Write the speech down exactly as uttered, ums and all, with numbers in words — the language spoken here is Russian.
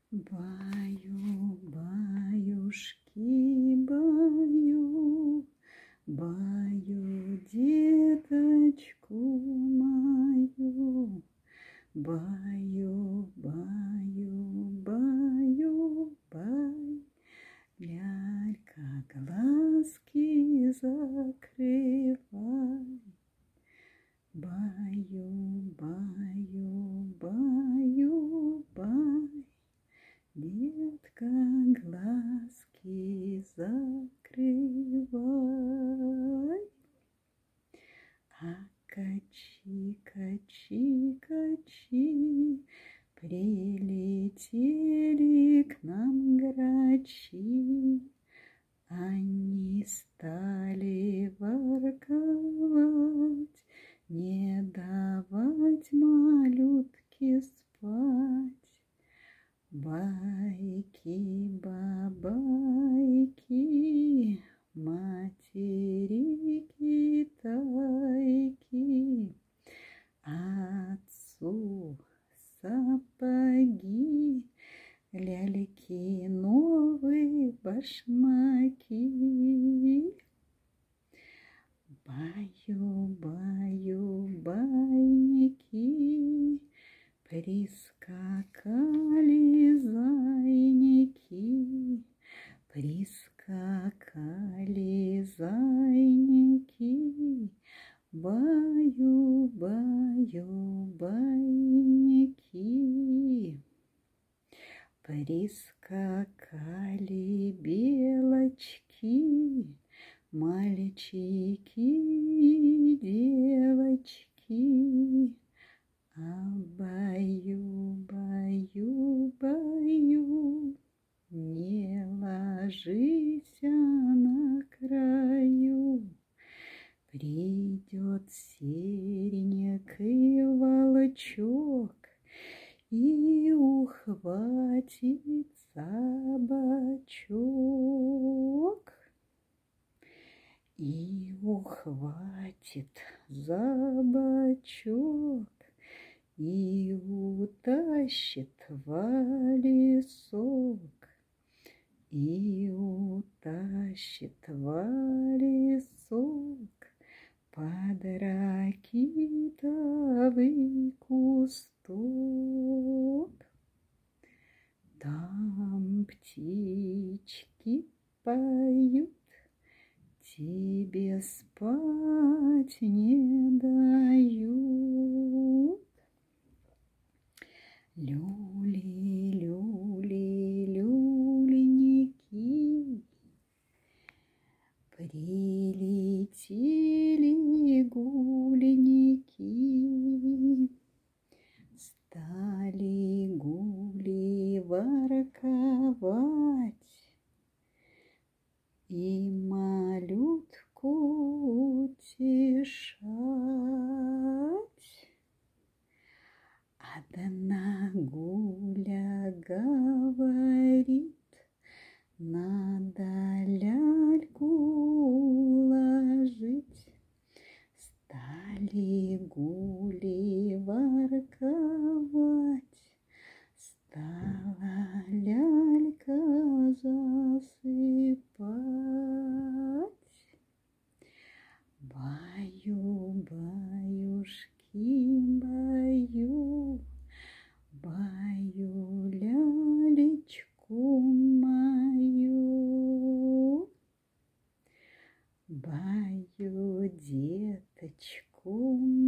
Баю, баюшки, баю, баю деточку мою, баю, баю, баю, бай, лялька, глазки закрывай. Баю, баю, баю, бай, детка, глазки закрывай. А качи, качи, качи, прилетели к нам грачи. Они стали ворковать, не давать малютке спать. Байки, бабайки, матери китайки, отцу сапоги, ляльки новые башмаки. Баю, баю, байники, прискакали зайники, прискакали зайники. Баю, баю, байники. Прискакали белочки, мальчики и девочки. А баю, баю, баю, не ложись на краю. Придет серенький волчок и ухватит за бочок, и ухватит за бочок, и утащит в лесок, и утащит в лесок под ракитовый кусток. Там птички поют, тебе спать не дают. Люли, люли, люленьки, прилетели гуленьки. Стали гули ворковать и малютку утешать. Одна гуля говорит, надо ляльку уложить. Стали гули ворковать, стала лялька засыпать. Баю, баюшки, баю, баю лялечку мою, баю деточку